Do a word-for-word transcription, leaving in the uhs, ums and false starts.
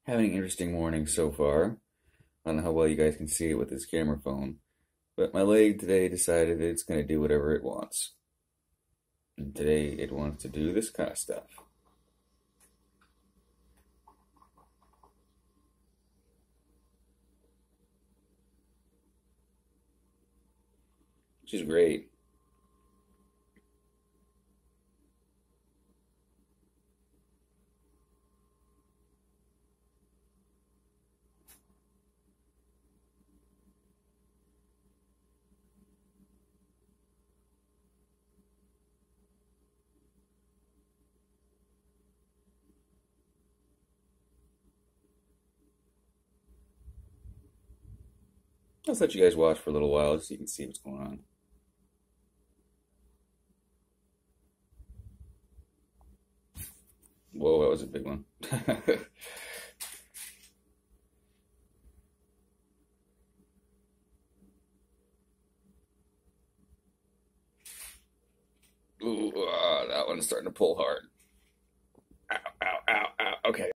Having an interesting morning so far. I don't know how well you guys can see it with this camera phone, but my leg today decided it's going to do whatever it wants. And today it wants to do this kind of stuff. Which is great. I'll let you guys watch for a little while so you can see what's going on. Whoa, that was a big one. Ooh, ah, that one's starting to pull hard. Ow, ow, ow, ow. Okay.